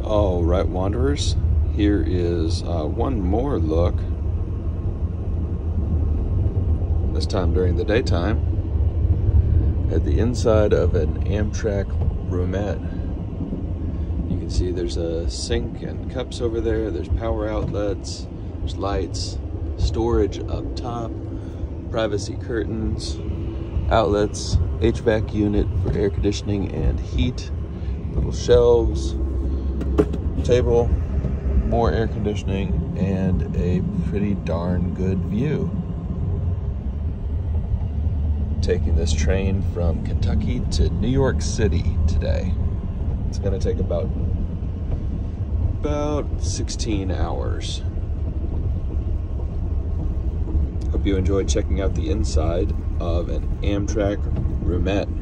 All right, wanderers, here is one more look, this time during the daytime, at the inside of an Amtrak Roomette. You can see there's a sink and cups over there, there's power outlets, there's lights, storage up top, privacy curtains, outlets, HVAC unit for air conditioning and heat, little shelves, table, more air conditioning, and a pretty darn good view. Taking this train from Kentucky to New York City today. It's going to take about 16 hours. Hope you enjoyed checking out the inside of an Amtrak Roomette.